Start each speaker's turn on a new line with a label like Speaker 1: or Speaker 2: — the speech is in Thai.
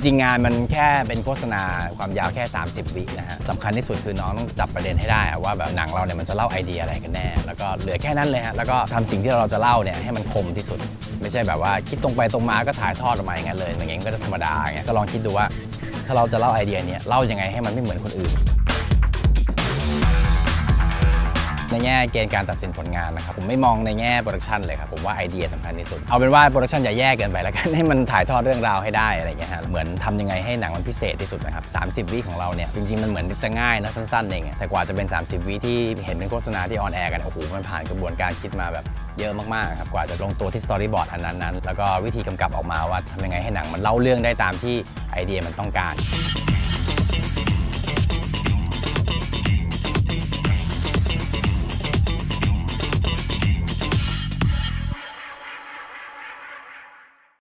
Speaker 1: ริงๆงานมันแค่เป็นโฆษณาความยาวแค่30วินะฮะสำคัญที่สุดคือน้องต้องจับประเด็นให้ได้ว่าแบบหนังเราเนี่ยมันจะเล่าไอเดียอะไรกันแน่แล้วก็เหลือแค่นั้นเลยฮะแล้วก็ทำสิ่งที่เราจะเล่าเนี่ยให้มันคมที่สุดไม่ใช่แบบว่าคิดตรงไปตรงมาก็ถ่ายทอดออกมาอย่างนั้นเลยอย่างเงี้ยก็จะธรรมดาอย่างเงี้ยก็ลองคิดดูว่าถ้าเราจะเล่าไอเดียนี้เล่ายังไงให้มันไม่เหมือนคนอื่นในแง่เกณฑ์การตัดสินผลงานนะครับผมไม่มองในแง่โปรดักชันเลยครับผมว่าไอเดียสำคัญที่สุดเอาเป็นว่าโปรดักชันอย่าแย่เกินไปแล้วกันให้มันถ่ายทอดเรื่องราวให้ได้อะไรเงี้ยฮะเหมือนทำยังไงให้หนังมันพิเศษที่สุดนะครับ30วิของเราเนี่ยจริงๆมันเหมือนจะง่ายนะสั้นๆเองแต่กว่าจะเป็น30วิที่เห็นเป็นโฆษณาที่ออนแอร์กันโอ้โหมันผ่านกระบวนการคิดมาแบบเยอะมากๆครับกว่าจะลงตัวที่สตอรี่บอร์ดอันนั้นแล้วก็วิธีกำกับออกมาว่าทำยังไงให้หนังมันเล่าเรื่องได้ตามที่ไอเดียมันต้องการ